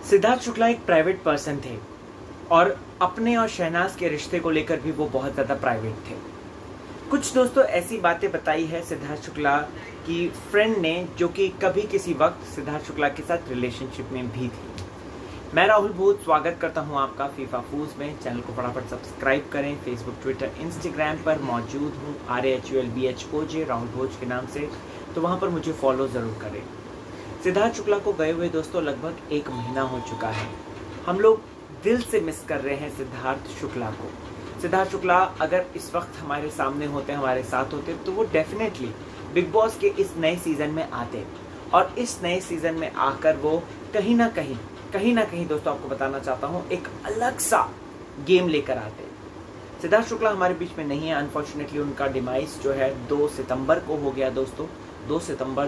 सिद्धार्थ शुक्ला एक private person थे और अपने और शहनाज के रिश्ते को लेकर भी वो बहुत ज़्यादा प्राइवेट थे। कुछ दोस्तों ऐसी बातें बताई है सिद्धार्थ शुक्ला की फ्रेंड ने जो कि कभी किसी वक्त सिद्धार्थ शुक्ला के साथ रिलेशनशिप में भी थी। मैं राहुल भोज स्वागत करता हूं आपका फीफा फूज में। चैनल को फटाफट सब्सक्राइब करें। फेसबुक, ट्विटर, इंस्टाग्राम पर मौजूद हूं RAHULBHOJ राहुल भोज के नाम से, तो वहां पर मुझे फॉलो ज़रूर करें। सिद्धार्थ शुक्ला को गए हुए दोस्तों लगभग 1 महीना हो चुका है। हम लोग दिल से मिस कर रहे हैं सिद्धार्थ शुक्ला को। सिद्धार्थ शुक्ला अगर इस वक्त हमारे सामने होते, हमारे साथ होते, तो वो डेफिनेटली बिग बॉस के इस नए सीज़न में आते और इस नए सीज़न में आकर वो कहीं ना कहीं दोस्तों आपको बताना चाहता हूँ एक अलग सा गेम लेकर आते। सिद्धार्थ शुक्ला हमारे बीच में नहीं है। अनफॉर्चुनेटली उनका डिमाइस जो है 2 सितंबर को हो गया दोस्तों, 2 सितंबर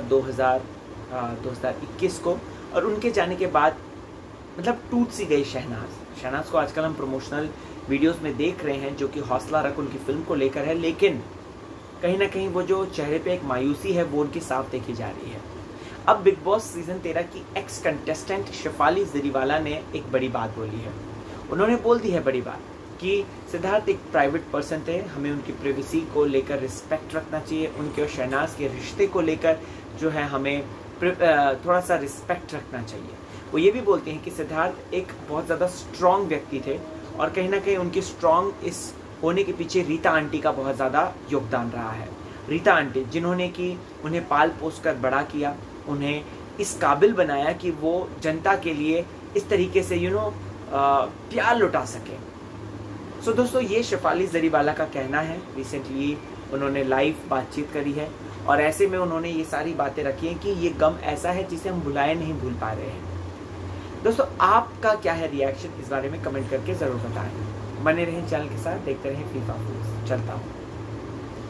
2021 को। और उनके जाने के बाद मतलब टूट सी गई शहनाज को आजकल हम प्रमोशनल वीडियोस में देख रहे हैं जो कि हौसला रख उनकी फिल्म को लेकर है, लेकिन कहीं ना कहीं वो जो चेहरे पे एक मायूसी है वो उनकी साफ देखी जा रही है। अब बिग बॉस सीजन 13 की एक्स कंटेस्टेंट शेफाली जरीवाला ने एक बड़ी बात बोली है। उन्होंने बोल दी है बड़ी बात कि सिद्धार्थ एक प्राइवेट पर्सन थे, हमें उनकी प्राइवेसी को लेकर रिस्पेक्ट रखना चाहिए। उनके और शहनाज के रिश्ते को लेकर जो है हमें थोड़ा सा रिस्पेक्ट रखना चाहिए। वो ये भी बोलते हैं कि सिद्धार्थ एक बहुत ज़्यादा स्ट्रॉन्ग व्यक्ति थे और कहीं ना कहीं उनकी स्ट्रॉन्ग इस होने के पीछे रीता आंटी का बहुत ज़्यादा योगदान रहा है। रीता आंटी जिन्होंने कि उन्हें पाल पोस कर बड़ा किया, उन्हें इस काबिल बनाया कि वो जनता के लिए इस तरीके से प्यार लुटा सके। सो दोस्तों ये शेफाली जरीवाला का कहना है। रिसेंटली उन्होंने लाइव बातचीत करी है और ऐसे में उन्होंने ये सारी बातें रखी हैं कि ये गम ऐसा है जिसे हम नहीं भूल पा रहे हैं। दोस्तों आपका क्या है रिएक्शन, इस बारे में कमेंट करके ज़रूर बताएं। बने रहें चैनल के साथ, देखते रहें फीफा फूज। चलता हूँ।